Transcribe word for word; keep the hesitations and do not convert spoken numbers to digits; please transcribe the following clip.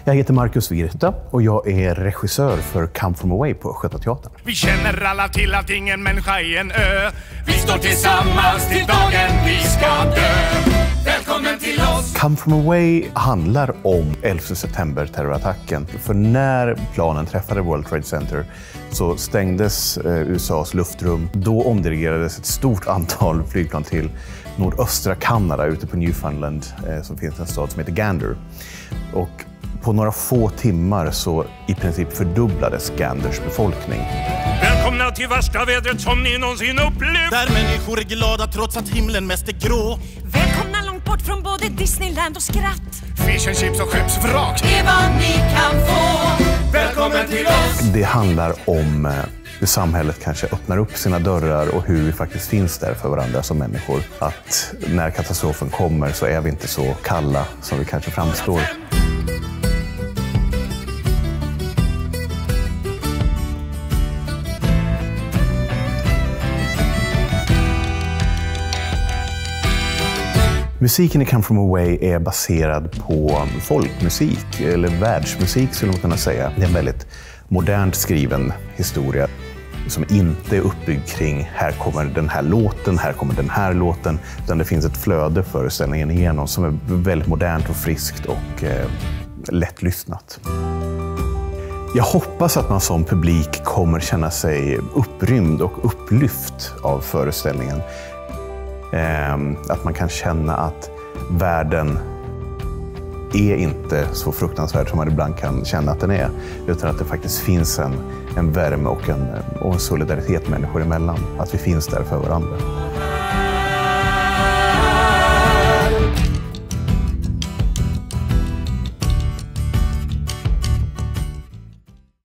Jag heter Marcus Virta och jag är regissör för Come From Away på Sköta Teatern. Vi känner alla till att ingen människa är en ö. Vi står tillsammans till dagen vi ska dö. Välkommen till oss! Come From Away handlar om elfte september-terrorattacken. För när planen träffade World Trade Center så stängdes eh, U S A:s luftrum. Då omdirigerades ett stort antal flygplan till nordöstra Kanada ute på Newfoundland eh, som finns en stad som heter Gander. Och på några få timmar så i princip fördubblades Ganders befolkning. Välkomna till värsta vädret som ni någonsin upplevt. Där människor är glada trots att himlen mest är grå. Välkomna långt bort från både Disneyland och skratt. Fish and chips och skeppsvrak. Det är vad ni kan få. Välkommen till oss! Det handlar om eh, hur samhället kanske öppnar upp sina dörrar och hur vi faktiskt finns där för varandra som människor. Att när katastrofen kommer så är vi inte så kalla som vi kanske framstår. Musiken i Come From Away är baserad på folkmusik, eller världsmusik skulle man kunna säga. Det är en väldigt modernt skriven historia som inte är uppbyggd kring här kommer den här låten, här kommer den här låten. Utan det finns ett flöde föreställningen igenom som är väldigt modernt och friskt och eh, lättlyssnat. Jag hoppas att man som publik kommer känna sig upprymd och upplyft av föreställningen. Att man kan känna att världen är inte så fruktansvärd som man ibland kan känna att den är. Utan att det faktiskt finns en, en värme och en, och en solidaritet människor emellan. Att vi finns där för varandra.